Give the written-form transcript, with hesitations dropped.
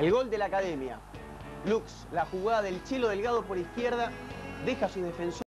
El gol de la Academia. Lux, la jugada del Chelo Delgado por izquierda, deja a sus defensores